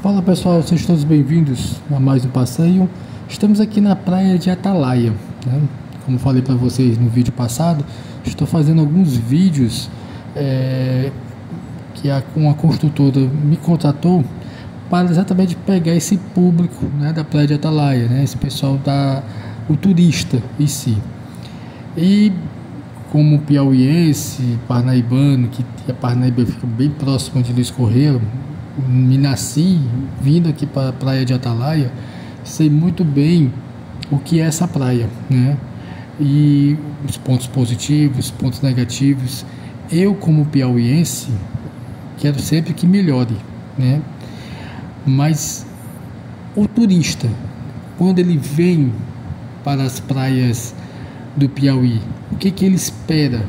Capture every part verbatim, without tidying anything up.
Fala pessoal, sejam todos bem-vindos a mais um passeio. Estamos aqui na praia de Atalaia, né? Como falei para vocês no vídeo passado, estou fazendo alguns vídeos é, que a, uma construtora me contratou para exatamente pegar esse público, né, da praia de Atalaia, né, esse pessoal, da, o turista em si. E como piauiense, parnaibano, que a Parnaíba fica bem próximo de Luiz Correia, me nasci vindo aqui para a praia de Atalaia, sei muito bem o que é essa praia, né? E os pontos positivos, os pontos negativos. Eu, como piauiense, quero sempre que melhore, né? Mas o turista, quando ele vem para as praias do Piauí, o que que ele espera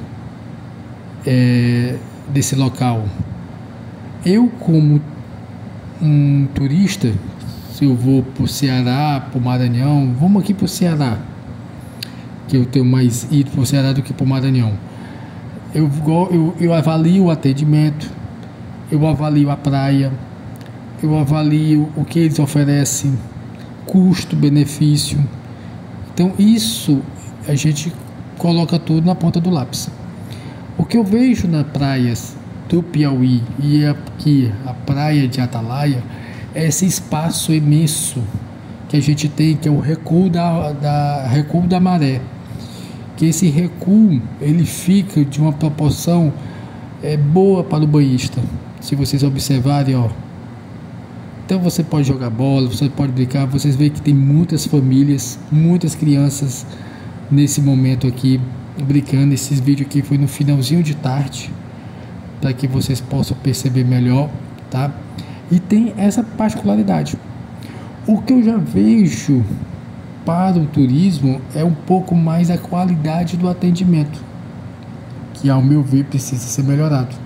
é, desse local? Eu, como um turista, se eu vou para o Ceará, para o Maranhão, vamos aqui para o Ceará, que eu tenho mais ido para o Ceará do que para o Maranhão, eu, eu, eu avalio o atendimento, eu avalio a praia, eu avalio o que eles oferecem, custo-benefício. Então isso a gente coloca tudo na ponta do lápis. O que eu vejo nas praias do Piauí e aqui a praia de Atalaia é esse espaço imenso que a gente tem, que é o recuo da, da, recuo da maré, que esse recuo ele fica de uma proporção é, boa para o banhista, se vocês observarem, ó. Então você pode jogar bola, você pode brincar, vocês veem que tem muitas famílias, muitas crianças nesse momento aqui brincando. Esses vídeos aqui foi no finalzinho de tarde, para que vocês possam perceber melhor, tá? E tem essa particularidade. O que eu já vejo para o turismo é um pouco mais a qualidade do atendimento, que ao meu ver precisa ser melhorado.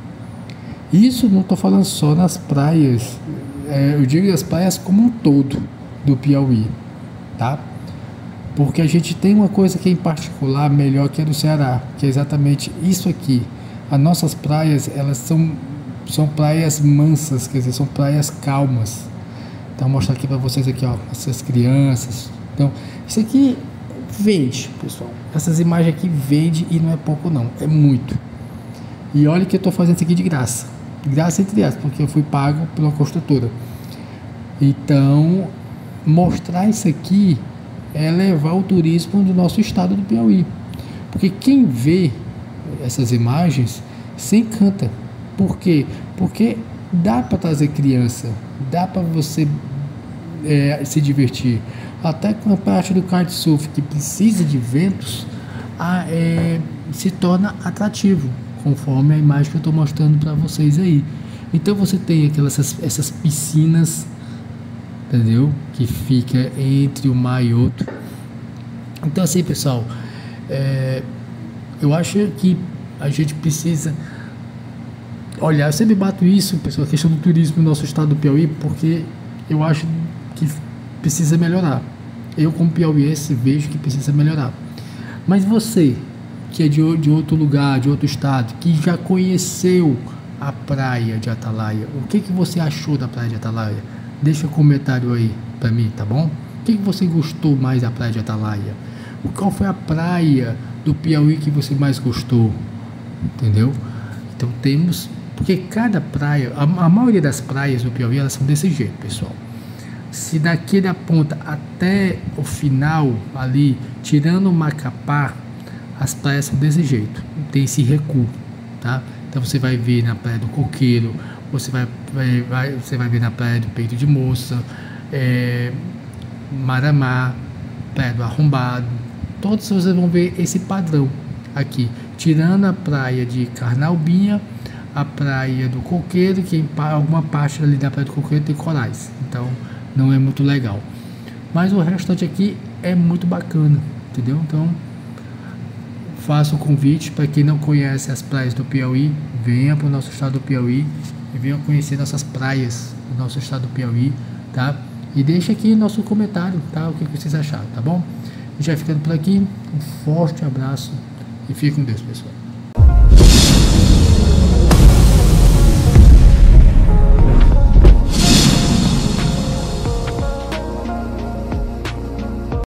Isso não estou falando só nas praias, é, eu digo as praias como um todo do Piauí, tá? Porque a gente tem uma coisa que é em particular melhor que é do Ceará, que é exatamente isso aqui. As nossas praias, elas são, são praias mansas, quer dizer, são praias calmas. Então, vou mostrar aqui para vocês aqui, ó, essas crianças. Então, isso aqui vende, pessoal. Essas imagens aqui vende e não é pouco não, é muito. E olha que eu estou fazendo isso aqui de graça. Graça entre aspas, porque eu fui pago pela construtora. Então, mostrar isso aqui é levar o turismo do nosso estado do Piauí. Porque quem vê essas imagens se encanta. Por quê? Porque dá para trazer criança, dá para você é, se divertir. Até com a parte do kitesurf, que precisa de ventos, a, é, se torna atrativo, conforme a imagem que eu estou mostrando para vocês aí. Então você tem aquelas essas, essas piscinas, entendeu? Que fica entre um mar e outro. Então assim, pessoal, é, eu acho que a gente precisa olhar, eu sempre bato isso, pessoal, a questão do turismo no nosso estado do Piauí, porque eu acho que precisa melhorar. Eu, como piauiense, vejo que precisa melhorar. Mas você, que é de, de outro lugar, de outro estado, que já conheceu a praia de Atalaia, o que, que você achou da praia de Atalaia? Deixa um comentário aí para mim, tá bom? O que, que você gostou mais da praia de Atalaia? Qual foi a praia do Piauí que você mais gostou? Entendeu? Então temos, porque cada praia, a, a maioria das praias do Piauí, elas são desse jeito, pessoal. Se daqui da ponta até o final ali, tirando o Macapá, as praias são desse jeito, tem esse recuo, tá? Então você vai ver na praia do Coqueiro, você vai, vai, vai, você vai ver na praia do Peito de Moça, é, Maramá, praia do Arrombado, todos vocês vão ver esse padrão aqui, tirando a praia de Carnaubinha, a praia do Coqueiro, que em alguma parte ali da praia do Coqueiro tem corais, então não é muito legal, mas o restante aqui é muito bacana, entendeu? Então faço o convite para quem não conhece as praias do Piauí, venha para o nosso estado do Piauí e venha conhecer nossas praias do nosso estado do Piauí, tá? E deixa aqui nosso comentário, tá? O que vocês acharam, tá bom? Já ficando por aqui, um forte abraço e fique com Deus, pessoal.